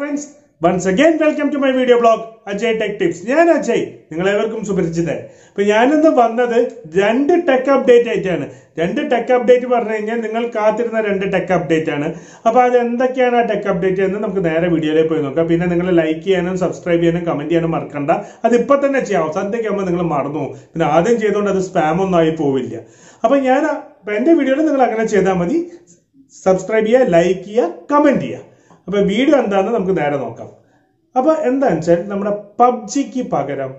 friends, once again welcome to my video blog Ajay Tech Tips. ഞാൻ അജയ്, നിങ്ങളേവർക്കും സുപരിചിതൻ. അപ്പോൾ ഞാനിന്ന് വന്നത് രണ്ട് ടെക് അപ്ഡേറ്റ് ആയിട്ടാണ്. രണ്ട് ടെക് അപ്ഡേറ്റ് പറഞ്ഞു കഴിഞ്ഞാൽ നിങ്ങൾ കാത്തിരുന്ന രണ്ട് ടെക് അപ്ഡേറ്റ് ആണ്. അപ്പോൾ അത് എന്തൊക്കെയാണ് ആ ടെക് അപ്ഡേറ്റ് എന്ന് നമുക്ക് നേരെ വീഡിയോയിലേക്ക് പോയി നോക്കാം. പിന്നെ നിങ്ങൾ ലൈക്ക് ചെയ്യാനും സബ്സ്ക്രൈബ് ചെയ്യാനും കമന്റ് ചെയ്യാനും മറക്കണ്ട. അത് ഇപ്പൊ തന്നെ ചെയ്യാം. സന്ധ്യയ്ക്കാകുമ്പോൾ നിങ്ങൾ മറന്നു പോകും. പിന്നെ ആദ്യം ചെയ്തുകൊണ്ട് അത് സ്പാം ഒന്നും ആയി പോവില്ല. അപ്പൊ ഞാൻ എന്റെ വീഡിയോയിൽ നിങ്ങൾ അങ്ങനെ ചെയ്താൽ മതി. സബ്സ്ക്രൈബ് ചെയ്യുക, ലൈക്ക് ചെയ്യുക, കമന്റ് ചെയ്യുക. അപ്പൊ വീഡിയോ എന്താണെന്ന് നമുക്ക് നേരെ നോക്കാം. അപ്പൊ എന്താണെന്ന് വെച്ചാൽ നമ്മുടെ പബ്ജിക്ക് പകരം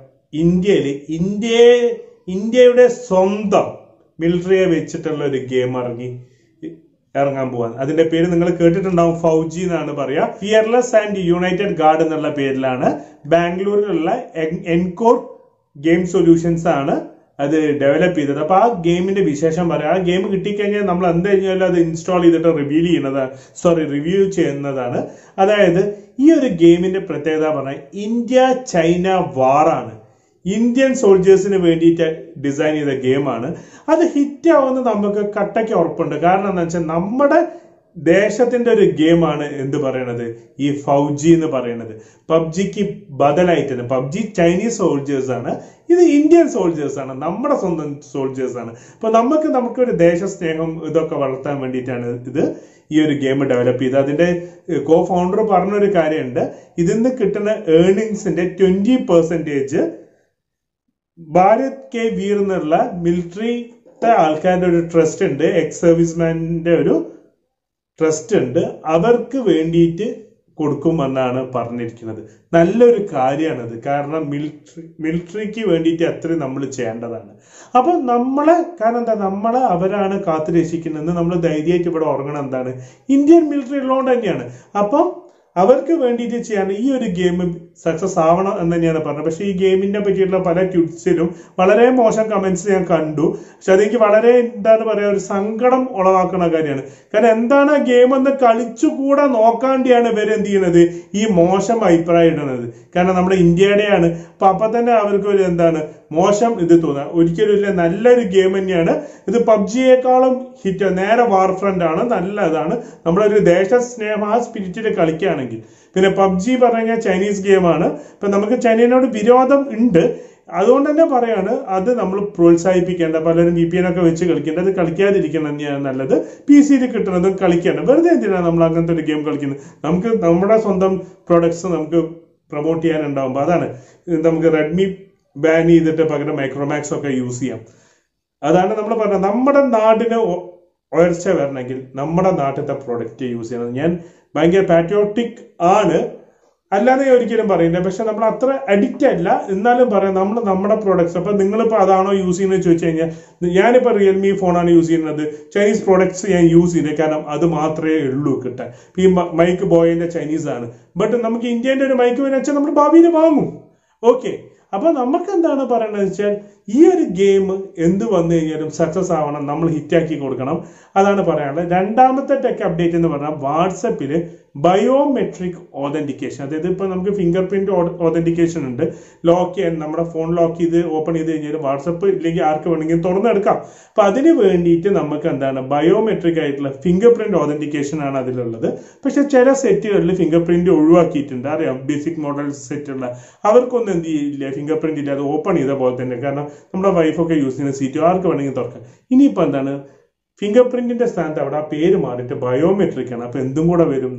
ഇന്ത്യയുടെ സ്വന്തം മിലിറ്ററിയെ വെച്ചിട്ടുള്ള ഒരു ഗെയിം ഇറങ്ങാൻ പോവാൻ. അതിന്റെ പേര് നിങ്ങൾ കേട്ടിട്ടുണ്ടാവും, ഫൗജി എന്നാണ് പറയാ. ഫിയർലെസ് ആൻഡ് യുണൈറ്റഡ് ഗാർഡ് എന്നുള്ള പേരിലാണ് ബാംഗ്ലൂരിലുള്ള എൻകോർ ഗെയിം സൊല്യൂഷൻസ് ആണ് അത് ഡെവലപ്പ് ചെയ്തത്. അപ്പൊ ആ ഗെയിമിന്റെ വിശേഷം പറയാം. ആ ഗെയിം കിട്ടിക്കഴിഞ്ഞാൽ നമ്മൾ എന്ത് കഴിഞ്ഞാലും അത് ഇൻസ്റ്റാൾ ചെയ്തിട്ട് റിവ്യൂ ചെയ്യുന്നതാണ്. അതായത് ഈ ഒരു ഗെയിമിന്റെ പ്രത്യേകത പറഞ്ഞാൽ ഇന്ത്യ ചൈന വാറാണ്. ഇന്ത്യൻ സോൾജേഴ്സിന് വേണ്ടിയിട്ട് ഡിസൈൻ ചെയ്ത ഗെയിമാണ്. അത് ഹിറ്റ് ആവുമെന്ന് നമുക്ക് കട്ടയ്ക്ക് ഉറപ്പുണ്ട്. കാരണം എന്താ വെച്ചാൽ നമ്മുടെ ദേശത്തിന്റെ ഒരു ഗെയിമാണ് എന്ത് പറയണത്, ഈ ഫൗജി എന്ന് പറയുന്നത്. പബ്ജിക്ക് ബദലായിട്ടാണ്. പബ്ജി ചൈനീസ് സോൾജേഴ്സ് ആണ്, ഇത് ഇന്ത്യൻ സോൾജേഴ്സ് ആണ്, നമ്മുടെ സ്വന്തം സോൾജേഴ്സ് ആണ്. അപ്പൊ നമുക്കൊരു ദേശസ്നേഹം ഇതൊക്കെ വളർത്താൻ വേണ്ടിയിട്ടാണ് ഈ ഒരു ഗെയിം ഡെവലപ്പ് ചെയ്തത്. അതിന്റെ കോ ഫൗണ്ടർ പറഞ്ഞൊരു കാര്യമുണ്ട്, ഇതിൽ നിന്ന് കിട്ടുന്ന ഏർണിങ്സിന്റെ 20% ഭാരത് കെ വീർ എന്നുള്ള മിലിറ്ററിത്തെ ആൾക്കാരുടെ ഒരു ട്രസ്റ്റ് ഉണ്ട്, എക്സ് സർവീസ്മാന്റെ ഒരു ട്രസ്റ്റ് ഉണ്ട്, അവർക്ക് വേണ്ടിയിട്ട് കൊടുക്കുമെന്നാണ് പറഞ്ഞിരിക്കുന്നത്. നല്ലൊരു കാര്യമാണത്. കാരണം മിലിറ്ററിക്ക് വേണ്ടിയിട്ട് അത്രയും നമ്മൾ ചെയ്യേണ്ടതാണ്. അപ്പൊ നമ്മളെ അവരാണ് കാത്തുരക്ഷിക്കുന്നത്. നമ്മൾ ധൈര്യമായിട്ട് ഇവിടെ ഉറങ്ങണം. എന്താണ്, ഇന്ത്യൻ മിലിറ്ററി ഉള്ളതുകൊണ്ട് തന്നെയാണ്. അപ്പം അവർക്ക് വേണ്ടിയിട്ട് ചെയ്യാൻ ഈ ഒരു ഗെയിം സക്സസ് ആവണം എന്ന് തന്നെയാണ് പറഞ്ഞത്. പക്ഷെ ഈ ഗെയിമിനെ പറ്റിയിട്ടുള്ള പല ട്വിറ്റ്സിലും വളരെ മോശം കമന്റ്സ് ഞാൻ കണ്ടു. പക്ഷെ അതെനിക്ക് വളരെ ഒരു സങ്കടം ഉളവാക്കുന്ന കാര്യമാണ്. കാരണം എന്താണ് ആ ഗെയിം എന്ന് കളിച്ചുകൂടെ നോക്കാണ്ടിയാണ് ഇവരെന്ത് ചെയ്യുന്നത്, ഈ മോശം അഭിപ്രായം ഇടുന്നത്. കാരണം നമ്മുടെ ഇന്ത്യയുടെയാണ്. അപ്പൊ തന്നെ അവർക്ക് ഒരു മോശം ഇത് തോന്നുക. ഒരിക്കലും ഇല്ല, നല്ലൊരു ഗെയിം തന്നെയാണ് ഇത്. പബ്ജിയേക്കാളും ഹിറ്റ്, നേരെ വാർ ഫ്രണ്ട് ആണ്, നല്ലതാണ്. നമ്മളൊരു ദേശസ്നേഹം ആ സ്പിരിറ്റിൽ കളിക്കുകയാണെങ്കിൽ. പിന്നെ പബ്ജി പറഞ്ഞാൽ ചൈനീസ് ഗെയിമാണ്. ഇപ്പൊ നമുക്ക് ചൈനയോട് വിരോധം ഉണ്ട്. അതുകൊണ്ട് തന്നെ പറയാണ്, അത് നമ്മൾ പ്രോത്സാഹിപ്പിക്കേണ്ട. പലരും VPN ഒക്കെ വെച്ച് കളിക്കേണ്ടത്, അത് കളിക്കാതിരിക്കണം തന്നെയാണ് നല്ലത്. PC-യിൽ കിട്ടുന്നതും കളിക്കേണ്ട. വെറുതെ എന്തിനാണ് നമ്മൾ അങ്ങനത്തെ ഒരു ഗെയിം കളിക്കുന്നത്? നമുക്ക് നമ്മുടെ സ്വന്തം പ്രൊഡക്ട്സ് നമുക്ക് പ്രൊമോട്ട് ചെയ്യാനുണ്ടാവുമ്പോൾ അതാണ്. നമുക്ക് റെഡ്മി ബാൻ ചെയ്തിട്ട് പകരം മൈക്രോമാക്സ് ഒക്കെ യൂസ് ചെയ്യാം. അതാണ് നമ്മൾ പറഞ്ഞത്. നമ്മുടെ നാടിന് ഉയർച്ച വരണമെങ്കിൽ നമ്മുടെ നാട്ടിലത്തെ പ്രൊഡക്റ്റ് യൂസ് ചെയ്യണം. ഞാൻ ഭയങ്കര പാട്രിയോട്ടിക് ആണ്, അല്ലാതെ ഒരിക്കലും പറയില്ല. പക്ഷെ നമ്മൾ അത്ര അഡിക്റ്റ് അല്ല. എന്നാലും പറയാം, നമ്മുടെ പ്രോഡക്ട്സ്. അപ്പൊ നിങ്ങളിപ്പോ അതാണോ യൂസ് ചെയ്യുന്നത് ചോദിച്ചു കഴിഞ്ഞാൽ, ഞാനിപ്പോ റിയൽമി ഫോണാണ് യൂസ് ചെയ്യുന്നത്. ചൈനീസ് പ്രോഡക്ട്സ് ഞാൻ യൂസ് ചെയ്തത്, കാരണം അത് മാത്രമേ ഉള്ളൂ കിട്ടാൻ. ഈ മൈക്ക് ബോയിന്റെ ചൈനീസ് ആണ്. ബട്ട് നമുക്ക് ഇന്ത്യന്റെ ഒരു മൈക്ക് വെച്ചാൽ നമ്മൾ ഭാവിയിൽ വാങ്ങും. ഓക്കെ, അപ്പൊ നമുക്ക് എന്താണ് പറയണത് വെച്ചാൽ, ഈ ഒരു ഗെയിം എന്ത് വന്നു കഴിഞ്ഞാലും സക്സസ് ആവണം, നമ്മൾ ഹിറ്റാക്കി കൊടുക്കണം. അതാണ് പറയാനുള്ളത്. രണ്ടാമത്തെ ടെക് അപ്ഡേറ്റ് എന്ന് പറഞ്ഞാൽ വാട്സപ്പിൽ ബയോമെട്രിക് ഓതന്റിക്കേഷൻ. അതായത് ഇപ്പൊ നമുക്ക് ഫിംഗർ പ്രിന്റ് ഓതന്റിക്കേഷൻ ഉണ്ട്. ലോക്ക് ചെയ്യാൻ നമ്മുടെ ഫോൺ ലോക്ക് ചെയ്ത് ഓപ്പൺ ചെയ്ത് കഴിഞ്ഞാൽ വാട്സപ്പ് ഇല്ലെങ്കിൽ ആർക്ക് വേണമെങ്കിലും തുറന്നെടുക്കാം. അപ്പൊ അതിന് വേണ്ടിയിട്ട് നമുക്ക് ബയോമെട്രിക് ആയിട്ടുള്ള ഫിംഗർ പ്രിന്റ് ഓതന്റിക്കേഷൻ ആണ് അതിലുള്ളത്. പക്ഷെ ചില സെറ്റുകളിൽ ഫിംഗർ പ്രിന്റ് ഒഴിവാക്കിയിട്ടുണ്ട്. അറിയാം, ബേസിക് മോഡൽ സെറ്റുള്ള അവർക്കൊന്നും എന്ത് ചെയ്യില്ല, ഫിംഗർ പ്രിന്റ് ഇല്ല, അത് ഓപ്പൺ ചെയ്ത പോലെ തന്നെ. കാരണം നമ്മുടെ വൈഫൊക്കെ യൂസ് ചെയ്യുന്ന സീറ്റ് ആർക്ക് വേണമെങ്കിൽ തുറക്കാം. ഇനിയിപ്പോ ഫിംഗർ പ്രിന്റിന്റെ സ്ഥാനത്ത് അവിടെ ആ പേര് മാറിയിട്ട് ബയോമെട്രിക് ആണ്. അപ്പൊ എന്തും കൂടെ വരും,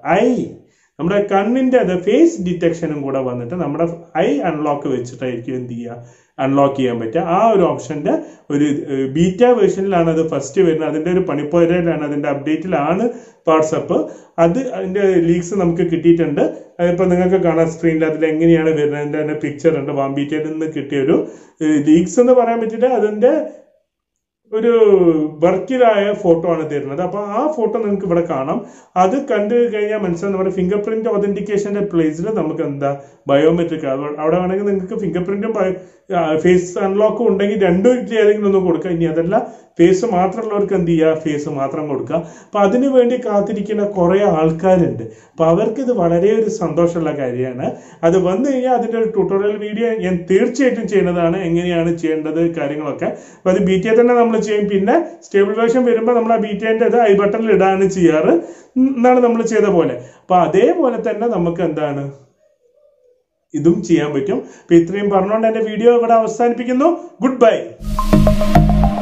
നമ്മുടെ കണ്ണിന്റെ ഫേസ് ഡിറ്റക്ഷനും കൂടെ വന്നിട്ട് നമ്മുടെ ഐ അൺലോക്ക് വെച്ചിട്ടായിരിക്കും എന്ത് ചെയ്യുക, അൺലോക്ക് ചെയ്യാൻ പറ്റുക. ആ ഒരു ഓപ്ഷന്റെ ഒരു ബീറ്റ വേർഷനിലാണ് അത് ഫസ്റ്റ് വരുന്നത്. അതിന്റെ ഒരു പണിപ്പോരയിലാണ്, അതിന്റെ അപ്ഡേറ്റിലാണ് വാട്സപ്പ്. അതിന്റെ ലീക്സ് നമുക്ക് കിട്ടിയിട്ടുണ്ട്. അതിപ്പോ നിങ്ങൾക്ക് കാണാൻ സ്ക്രീനിൽ അതിൽ എങ്ങനെയാണ് വരുന്നത്, അതിന്റെ പിക്ചർ ഉണ്ട്. വാംബീറ്റയിൽ നിന്ന് കിട്ടിയൊരു ലീക്സ് എന്ന് പറയാൻ പറ്റില്ല, അതിന്റെ ഒരു വർക്കിലായ ഫോട്ടോ ആണ് തരുന്നത്. അപ്പൊ ആ ഫോട്ടോ നിങ്ങൾക്ക് ഇവിടെ കാണാം. അത് കണ്ടു കഴിഞ്ഞാൽ മനസ്സിലാവും, നമ്മുടെ ഫിംഗർ പ്രിന്റ് ഓതന്റിക്കേഷന്റെ പ്ലേസിൽ നമുക്ക് ബയോമെട്രിക് അവിടെ വേണമെങ്കിൽ നിങ്ങൾക്ക് ഫിംഗർ പ്രിന്റും ഫേസ് അൺലോക്കും ഉണ്ടെങ്കിൽ രണ്ടും ഏതെങ്കിലും ഒന്ന് കൊടുക്കുക. ഇനി അതല്ല ഫേസ് മാത്രമുള്ളവർക്ക് എന്ത് ചെയ്യുക, ഫേസ് മാത്രം കൊടുക്കുക. അപ്പൊ അതിനു വേണ്ടി കാത്തിരിക്കുന്ന കുറെ ആൾക്കാരുണ്ട്. അപ്പൊ അവർക്ക് ഇത് വളരെ ഒരു സന്തോഷമുള്ള കാര്യമാണ്. അത് വന്നു കഴിഞ്ഞാൽ അതിന്റെ ഒരു ട്യൂട്ടോറിയൽ വീഡിയോ ഞാൻ തീർച്ചയായിട്ടും ചെയ്യുന്നതാണ്, എങ്ങനെയാണ് ചെയ്യേണ്ടത് കാര്യങ്ങളൊക്കെ. അപ്പൊ അത് ബീറ്റയെ തന്നെ നമ്മൾ ചെയ്യും. പിന്നെ സ്റ്റേബിൾ വേർഷൻ വരുമ്പോൾ നമ്മൾ ആ ബീറ്റേന്റെ ഇത് ഐ ബട്ടണിൽ ഇടാണ് ചെയ്യാറ്, എന്നാണ് നമ്മൾ ചെയ്ത പോലെ. അപ്പൊ അതേപോലെ തന്നെ നമുക്ക് എന്താണ് ഇതും ചെയ്യാൻ പറ്റും. അപ്പൊ ഇത്രയും പറഞ്ഞുകൊണ്ട് എന്റെ വീഡിയോ ഇവിടെ അവസാനിപ്പിക്കുന്നു. Good bye.